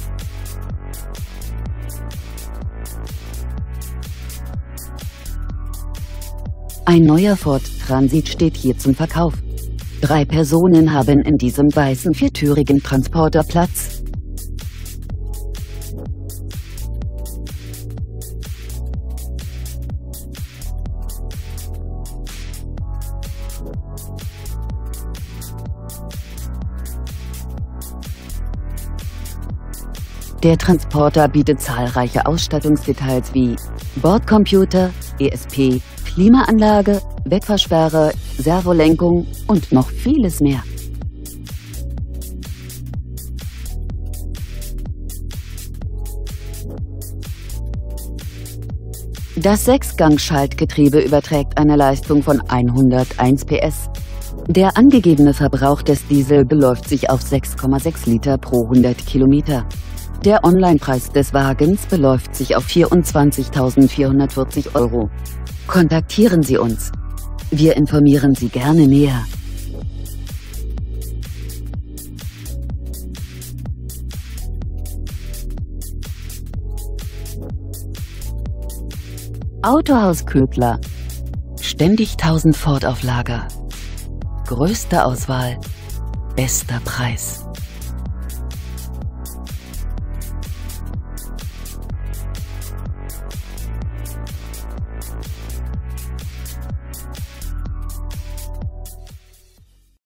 Ein neuer Ford Transit steht hier zum Verkauf. 3 Personen haben in diesem weißen viertürigen Transporter Platz. Der Transporter bietet zahlreiche Ausstattungsdetails wie Bordcomputer, ESP, Klimaanlage, Wegfahrsperre, Servolenkung und noch vieles mehr. Das 6-Gang-Schaltgetriebe überträgt eine Leistung von 101 PS. Der angegebene Verbrauch des Diesel beläuft sich auf 6,6 Liter pro 100 Kilometer. Der Onlinepreis des Wagens beläuft sich auf 24.440 €. Kontaktieren Sie uns. Wir informieren Sie gerne näher. Autohaus Ködler. Ständig 1000 Ford auf Lager. Größte Auswahl, bester Preis.